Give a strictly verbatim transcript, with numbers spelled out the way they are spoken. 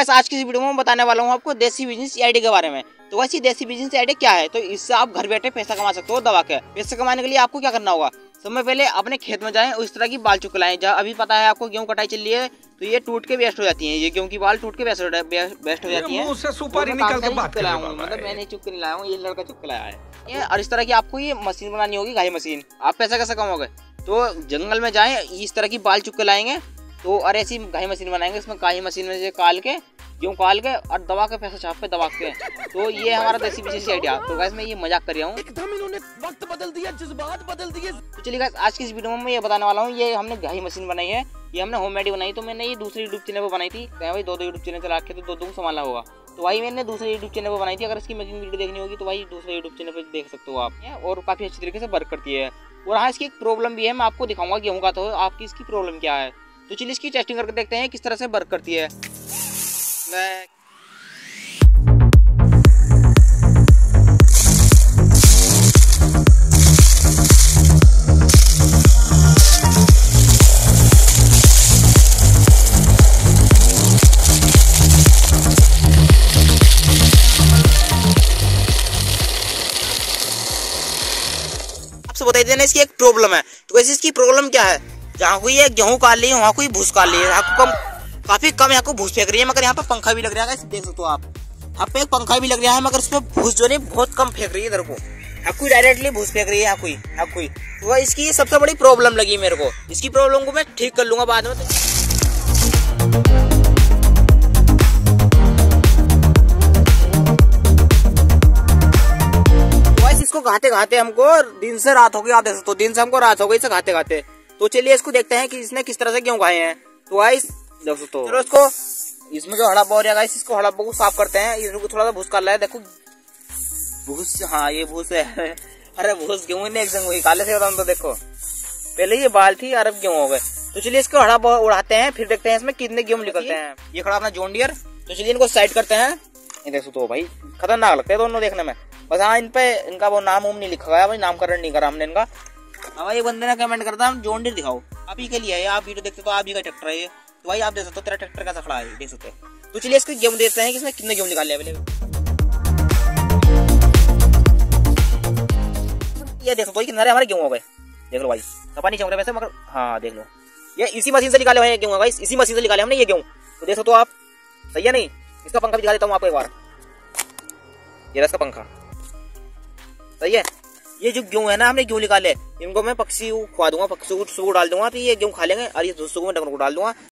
Guys आज की इस वीडियो में मैं बताने वाला हूँ आपको देसी बिजनेस आइडिया के बारे में। तो वैसे देसी बिजनेस आइडिया क्या है, तो इससे आप घर बैठे पैसा कमा सकते हो दबा के। पैसा कमाने के लिए आपको क्या करना होगा, सबसे पहले अपने खेत में जाएं और इस तरह की बाल चुक लाएं। जहाँ अभी पता है आपको गेहूं कटाई चल रही है तो ये टूट के वेस्ट हो जाती है, ये गेहूं की बाल टूट के वेस्ट हो जाती है। मतलब मैं नहीं चुक के नहीं लाया हूँ, ये लड़का चुक के लाया है। और इस तरह की आपको ये मशीन बनानी होगी, घाई मशीन। आप पैसा कैसे कमाओगे, तो जंगल में जाएं, इस तरह की बाल चुक के लाएंगे तो और ऐसी घाई मशीन बनाएंगे। इसमें घाई मशीन में से काल के गेहूं काल के और दबा के पैसा छाप पे दबा के, तो ये हमारा देसी बिजनेस आइडिया। तो गाइस मैं ये मजाक कर रहा हूँ, एकदम इन्होंने वक्त बदल दिया, जज्बात बदल दिए। तो चलिए गाइस आज की इस वीडियो में मैं ये बताने वाला हूँ, ये हमने घाई मशीन बनाई है, ये हमने होममेड बनाई। तो मैंने ये दूसरी यूट्यूब चैनल पर बनाई थी, भाई दो दो यूट्यूब चैनल चला के तो दो दो संभालना होगा। तो वही मैंने दूसरे यूट्यूब चैनल पर बनाई थी। अगर इसकी मेकिंग वीडियो देखनी होगी तो भाई दूसरे यूट्यूब चैनल पर देख सकते हो आप, और काफी अच्छी तरीके से वर्क करती है। और हाँ इसकी एक प्रॉब्लम भी है, मैं आपको दिखाऊंगा गेहूं का, तो आपकी इसकी प्रॉब्लम क्या है। तो चलिए इसकी टेस्टिंग करके देखते हैं किस तरह से वर्क करती है। आपसे बता देना इसकी एक प्रॉब्लम है। तो वैसे इसकी प्रॉब्लम क्या है, जहाँ कोई ये गेहूं काट ली है वहाँ कोई भूस काट ली है, आपको कम काफी कम यहाँ को भूस फेंक रही है, मगर यहाँ पे पंखा भी लग रहा है, देख सकते हो आप। यहाँ पे एक पंखा भी लग रहा है, मगर उसमें भूस जो नहीं बहुत कम फेंक रही है इधर को। यहाँ कोई डायरेक्टली भूस फेंक रही है, यहाँ कोई यहाँ कोई तो इसकी सबसे बड़ी प्रॉब्लम लगी मेरे को। इसकी प्रॉब्लम को मैं ठीक कर लूंगा बाद में। तो इसको घाते घाते हमको दिन से रात हो गई, आप देख सकते हो दिन से हमको रात हो गई इसे घाते घाते। तो चलिए इसको देखते हैं कि इसने किस तरह से गेहूं खाए हैं। तो गाइस देख सकते हो, चलो इसको इसमें जो हड़ब्बा हो रहा है गाइस, इसको हड़ब्बा को साफ करते हैं। इसको थोड़ा सा भूस कर है, देखो भूस, हाँ ये भूस है। अरे भूस गेहूं ने एक संग वही काले से तो देखो, पहले ये बाल थी और अब गेहूं हो गए। तो चलिए इसको हड़ब्बा उड़ाते हैं, फिर देखते हैं इसमें कितने गेहूं निकलते हैं। ये खड़ा अपना जॉन डियर। तो चलिए इनको साइड करते हैं। ये देख सकते हो भाई खतरनाक लगते हैं दोनों देखने में। बस हाँ इन पे इनका वो नाम उम नहीं लिखा हुआ है भाई, नामकरण नहीं करा हमने इनका। अब ये बंदे ने कमेंट करता हम जॉन डियर दिखाओ, आप ही के लिए है, आप वीडियो देखते तो आप ही का ट्रैक्टर है ये। तो भाई आप देख सकते हो तेरा ट्रैक्टर कैसा खड़ा है, देख सकते हैं। तो चलिए इसको गेहूं देखते हैं कि इसमें कितने गेहूं निकाल लिया। ये देख सकते हो कितने हमारे गेहूं हो गए, देख लो भाई सपा नहीं चमक रहा वैसे, मगर हाँ देख लो ये इसी मशीन से निकाले हुए गेहूं, इसी मशीन से निकाले हमने ये गेहूं। तो देख सकते हो आप, सही है नहीं। इसका पंखा भी दिखा देता हूँ आपको एक बार, ये इसका पंखा सही है। ये जो गेहूं है ना हमने गेहूं निकाले, इनको मैं पक्षी को खुआ दूंगा, पक्षी को डाल दूंगा, तो ये गेहूं खा लेंगे और ये दूसरों को मैं डंगर को डाल दूंगा।